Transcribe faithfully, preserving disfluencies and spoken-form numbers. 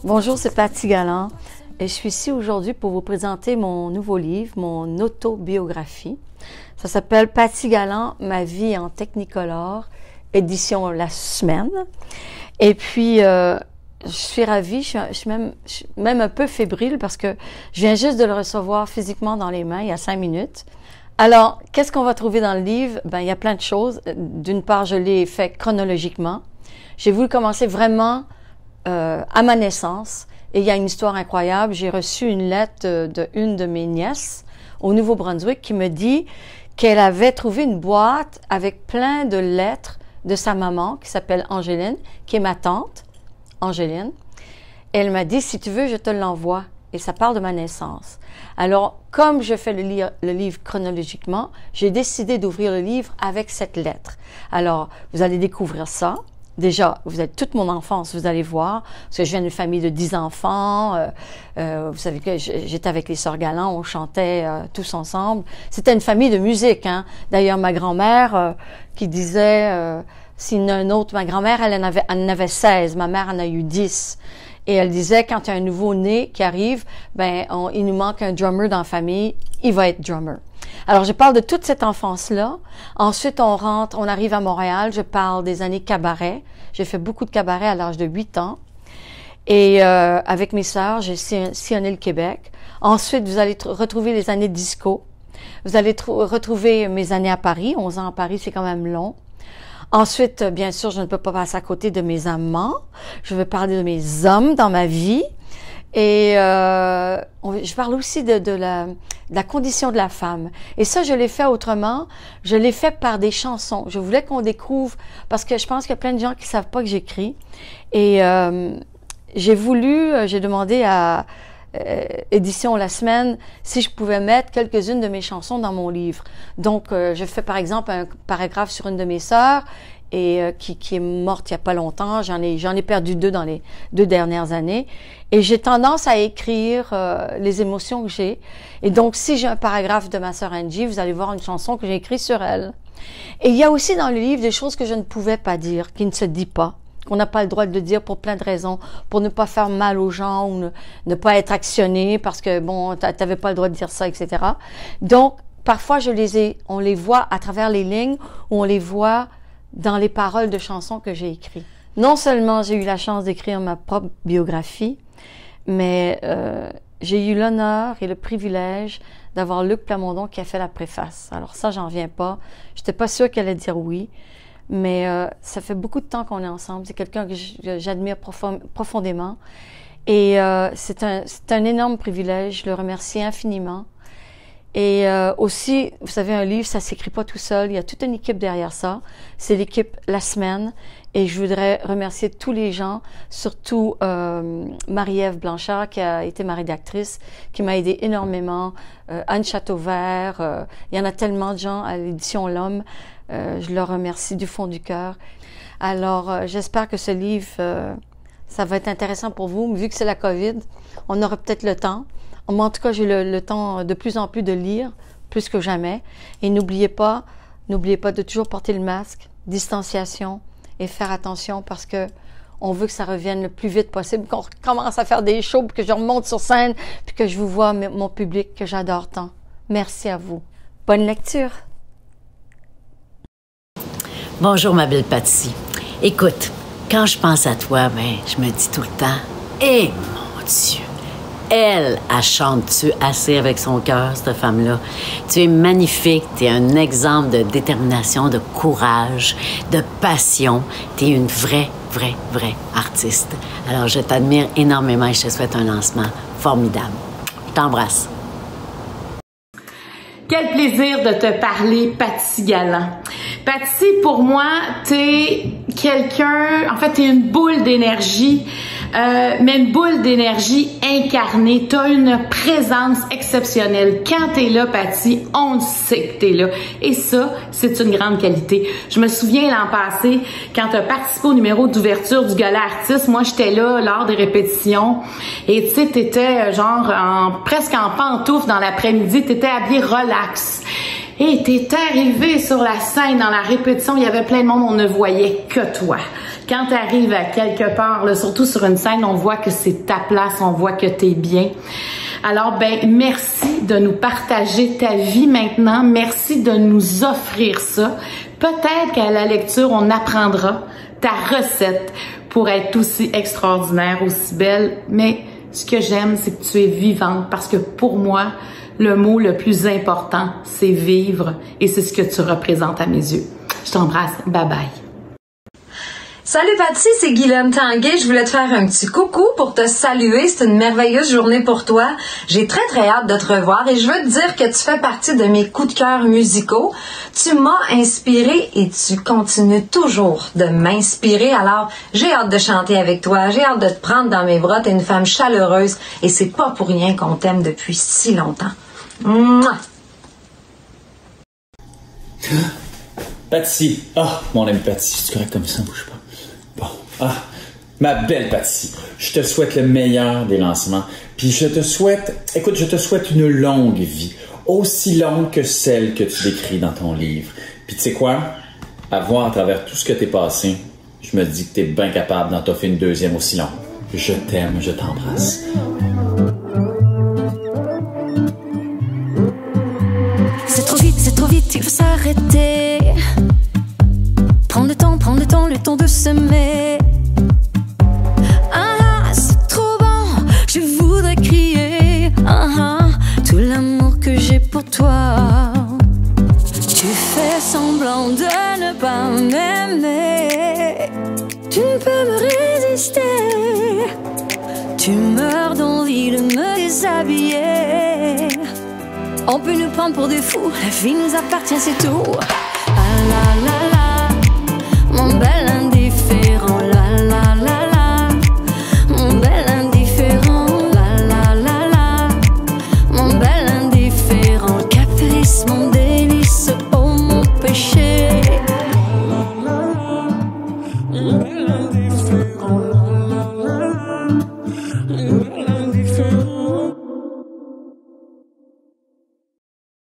Bonjour, c'est Patty Galland et je suis ici aujourd'hui pour vous présenter mon nouveau livre, mon autobiographie. Ça s'appelle Patty Galland, ma vie en Technicolor, édition La Semaine. Et puis, euh, je suis ravie, je suis, je suis, même, je suis même un peu fébrile parce que je viens juste de le recevoir physiquement dans les mains il y a cinq minutes. Alors, qu'est-ce qu'on va trouver dans le livre? Ben, il y a plein de choses. D'une part, je l'ai fait chronologiquement. J'ai voulu commencer vraiment euh, à ma naissance. Et il y a une histoire incroyable. J'ai reçu une lettre de, de une de mes nièces au Nouveau-Brunswick qui me dit qu'elle avait trouvé une boîte avec plein de lettres de sa maman qui s'appelle Angéline, qui est ma tante, Angéline. Et elle m'a dit, si tu veux, je te l'envoie. Et ça parle de ma naissance. Alors, comme je fais le, li le livre chronologiquement, j'ai décidé d'ouvrir le livre avec cette lettre. Alors, vous allez découvrir ça. Déjà, vous êtes toute mon enfance, vous allez voir, parce que je viens d'une famille de dix enfants. Euh, euh, vous savez que j'étais avec les sœurs Galland, on chantait euh, tous ensemble. C'était une famille de musique, hein. D'ailleurs, ma grand-mère euh, qui disait, euh, s'il y en a un autre, ma grand-mère, elle en avait, elle en avait seize, ma mère en a eu dix. Et elle disait, quand il y a un nouveau-né qui arrive, ben, on, il nous manque un drummer dans la famille, il va être drummer. Alors, je parle de toute cette enfance-là. Ensuite, on rentre, on arrive à Montréal. Je parle des années cabaret. J'ai fait beaucoup de cabaret à l'âge de huit ans. Et euh, avec mes sœurs, j'ai sillonné le Québec. Ensuite, vous allez retrouver les années disco. Vous allez retrouver mes années à Paris. onze ans à Paris, c'est quand même long. Ensuite, bien sûr, je ne peux pas passer à côté de mes amants. Je veux parler de mes hommes dans ma vie. Et euh, on, je parle aussi de, de, la, de la condition de la femme. Et ça, je l'ai fait autrement. Je l'ai fait par des chansons. Je voulais qu'on découvre, parce que je pense qu'il y a plein de gens qui savent pas que j'écris. Et euh, j'ai voulu, j'ai demandé à euh, Édition La Semaine si je pouvais mettre quelques-unes de mes chansons dans mon livre. Donc, euh, je fais par exemple un paragraphe sur une de mes sœurs, et euh, qui, qui est morte il y a pas longtemps. J'en ai, j'en ai perdu deux dans les deux dernières années. Et j'ai tendance à écrire euh, les émotions que j'ai. Et donc, si j'ai un paragraphe de ma sœur Angie, vous allez voir une chanson que j'ai écrite sur elle. Et il y a aussi dans le livre des choses que je ne pouvais pas dire, qui ne se dit pas, qu'on n'a pas le droit de le dire pour plein de raisons, pour ne pas faire mal aux gens ou ne, ne pas être actionné parce que, bon, t'avais pas le droit de dire ça, et cetera. Donc, parfois, je les ai, on les voit à travers les lignes ou on les voit dans les paroles de chansons que j'ai écrites. Non seulement j'ai eu la chance d'écrire ma propre biographie, mais euh, j'ai eu l'honneur et le privilège d'avoir Luc Plamondon qui a fait la préface. Alors ça, j'en viens pas. J'étais pas sûre qu'elle allait dire oui, mais euh, ça fait beaucoup de temps qu'on est ensemble. C'est quelqu'un que j'admire profond, profondément. Et euh, c'est un, c'est un énorme privilège. Je le remercie infiniment. Et euh, aussi, vous savez, un livre, ça s'écrit pas tout seul. Il y a toute une équipe derrière ça. C'est l'équipe La Semaine. Et je voudrais remercier tous les gens, surtout euh, Marie-Ève Blanchard, qui a été ma rédactrice, qui m'a aidé énormément. Euh, Anne Châteauvert. Euh, il y en a tellement de gens à l'édition L'Homme. Euh, je leur remercie du fond du cœur. Alors, euh, j'espère que ce livre, euh, ça va être intéressant pour vous. Vu que c'est la COVID, on aura peut-être le temps. Moi, en tout cas, j'ai le, le temps de plus en plus de lire, plus que jamais. Et n'oubliez pas, n'oubliez pas de toujours porter le masque, distanciation et faire attention parce que on veut que ça revienne le plus vite possible, qu'on commence à faire des shows, puis que je remonte sur scène, puis que je vous vois, mon public que j'adore tant. Merci à vous. Bonne lecture. Bonjour, ma belle Patty. Écoute, quand je pense à toi, ben, je me dis tout le temps, eh mon Dieu! Elle, elle chante-tu assez avec son cœur, cette femme-là? Tu es magnifique, tu es un exemple de détermination, de courage, de passion. Tu es une vraie, vraie, vraie artiste. Alors, je t'admire énormément et je te souhaite un lancement formidable. Je t'embrasse. Quel plaisir de te parler, Patty Galland. Patty, pour moi, t'es quelqu'un, en fait, t'es une boule d'énergie. Euh, mais une boule d'énergie incarnée. T'as une présence exceptionnelle. Quand t'es là, Patty, on sait que t'es là. Et ça, c'est une grande qualité. Je me souviens l'an passé, quand t'as participé au numéro d'ouverture du Gala Artiste, moi, j'étais là lors des répétitions. Et tu sais, t'étais genre en, presque en pantoufles dans l'après-midi. T'étais habillée relax. Et t'es arrivé sur la scène dans la répétition, il y avait plein de monde, on ne voyait que toi. Quand tu arrives à quelque part, là, surtout sur une scène, on voit que c'est ta place, on voit que t'es bien. Alors, ben, merci de nous partager ta vie maintenant. Merci de nous offrir ça. Peut-être qu'à la lecture, on apprendra ta recette pour être aussi extraordinaire, aussi belle. Mais ce que j'aime, c'est que tu es vivante parce que pour moi, le mot le plus important, c'est vivre et c'est ce que tu représentes à mes yeux. Je t'embrasse. Bye bye. Salut Patsy, c'est Guylaine Tanguay. Je voulais te faire un petit coucou pour te saluer. C'est une merveilleuse journée pour toi. J'ai très très hâte de te revoir et je veux te dire que tu fais partie de mes coups de cœur musicaux. Tu m'as inspiré et tu continues toujours de m'inspirer. Alors, j'ai hâte de chanter avec toi. J'ai hâte de te prendre dans mes bras. T'es une femme chaleureuse et c'est pas pour rien qu'on t'aime depuis si longtemps. Mouah! Patsy. Ah, oh, mon ami Patsy, c'est correct comme ça, bouge pas. Bon. Ah, ma belle Patsy, je te souhaite le meilleur des lancements. Puis je te souhaite, écoute, je te souhaite une longue vie, aussi longue que celle que tu décris dans ton livre. Puis tu sais quoi? À voir à travers tout ce que t'es passé, je me dis que t'es bien capable d'en t'offrir une deuxième aussi longue. Je t'aime, je t'embrasse. C'est trop vite, c'est trop vite, il faut s'arrêter. Prends le temps, prends le temps, le temps de semer. Ah, c'est trop bon, je voudrais crier. Ah, ah, tout l'amour que j'ai pour toi. Tu fais semblant de ne pas m'aimer. Tu ne peux me résister. Tu meurs d'envie de me déshabiller. On peut nous prendre pour des fous, la vie nous appartient, c'est tout. Ah la la la, mon bel indifférent. La la la la, mon bel indifférent. La la la la, mon bel indifférent. Caprice, mon délice, oh mon péché.